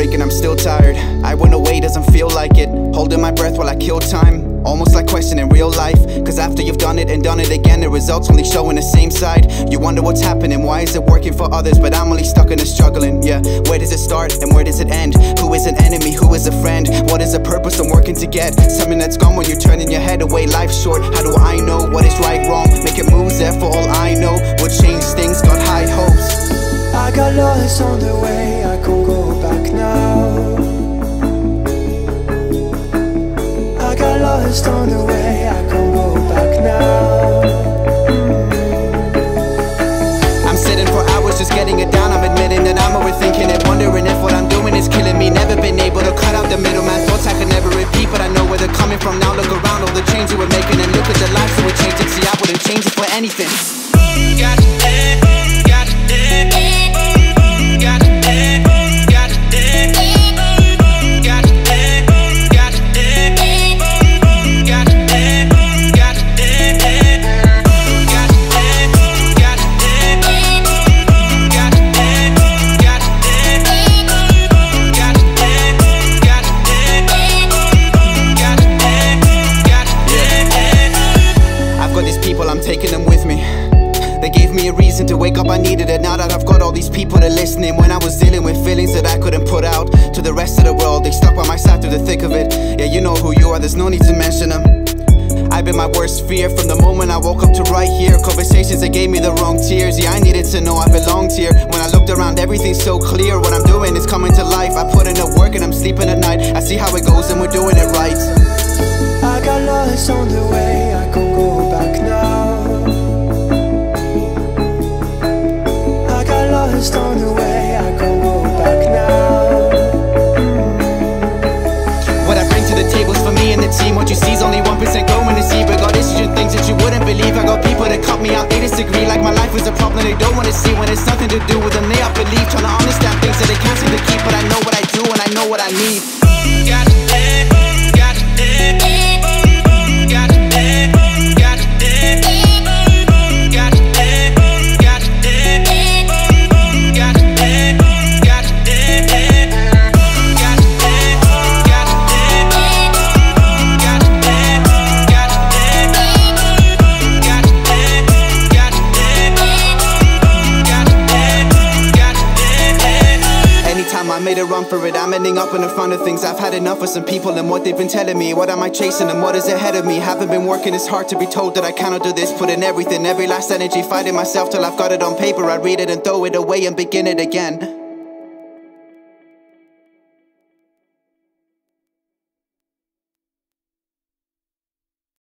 thinking I'm still tired. I went away, doesn't feel like it. Holding my breath while I kill time, almost like questioning real life. Cause after you've done it and done it again, the results only showing the same side. You wonder what's happening, why is it working for others, but I'm only stuck in the struggling. Yeah, where does it start and where does it end? Who is an enemy, who is a friend? What is the purpose I'm working to get? Something that's gone when you're turning your head away. Life's short, how do I know what is right, wrong? Making moves there for all I know will change things, got high hopes. I got lost on the way, I can't go back now. I got lost on the way, I can't go back now. I'm sitting for hours just getting it down. I'm admitting that I'm overthinking it, wondering if what I'm doing is killing me. Never been able to cut out the middleman. Thoughts I could never repeat, but I know where they're coming from now. Look around, all the change you were making, and look at the lives that we're changing. See, I wouldn't change it for anything. Got it, got it. I'm taking them with me. They gave me a reason to wake up, I needed it. Now that I've got all these people that listening, when I was dealing with feelings that I couldn't put out to the rest of the world, they stuck by my side through the thick of it. Yeah, you know who you are, there's no need to mention them. I've been my worst fear from the moment I woke up to right here. Conversations that gave me the wrong tears. Yeah, I needed to know I belonged here. When I looked around, everything's so clear. What I'm doing is coming to life. I put in the work and I'm sleeping at night. I see how it goes and we're doing it right. I got lost on the way, I can't go back now. I got lost on the way, I can't go back now. What I bring to the table's for me and the team. What you see's only 1% going to see. But got issues and things that you wouldn't believe. I got people that cut me out, they disagree. Like my life is a problem they don't want to see. When it's nothing to do with them, they up believe. Trying to understand things that they can't seem to keep. But I know what I do and I know what I need. Got it, got it. I made a run for it, I'm ending up in the front of things. I've had enough of some people and what they've been telling me. What am I chasing and what is ahead of me? Haven't been working, it's hard to be told that I cannot do this. Put in everything, every last energy, fighting myself till I've got it on paper. I read it and throw it away and begin it again.